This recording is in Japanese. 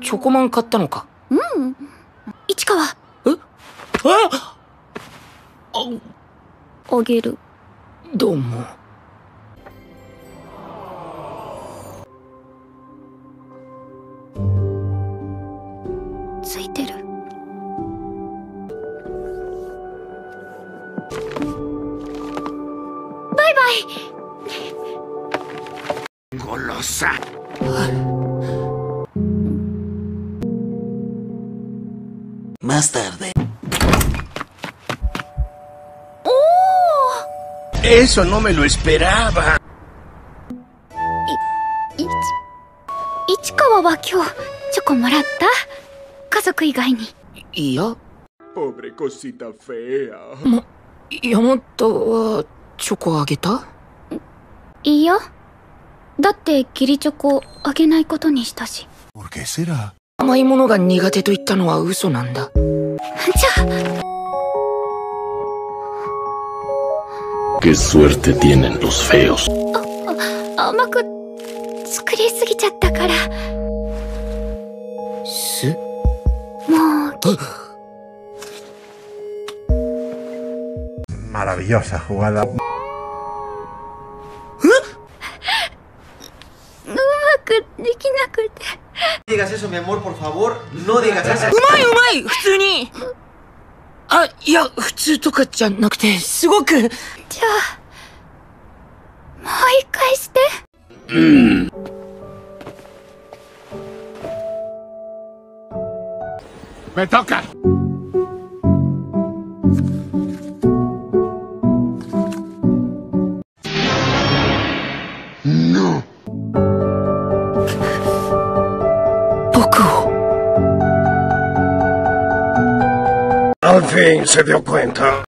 チョコマン買ったのか？ うん。市川。あげる。 どうも。 ついてる。バイバイ。 Golosa. Más tarde. Eso no me lo esperaba. 市川は今日チョコもらった？家族以外に。 いや。 Pobre cosita fea. ヤマトはチョコあげた？ いいよ。だって義理チョコあげないことにしたし。 ¿Por qué será? 甘いものが苦手と言ったのは嘘なんだ。 じゃあ。 Qué suerte tienen los feos. 甘く作りすぎちゃったから。もう。 Maravillosa jugada. うまくできなくて。 digas eso, mi amor, por favor. No digas eso. うまい普通に。いや普通とかじゃなくてすごく。じゃあもう一回して。 Me toca. No. 僕を。 Al fin se dio cuenta.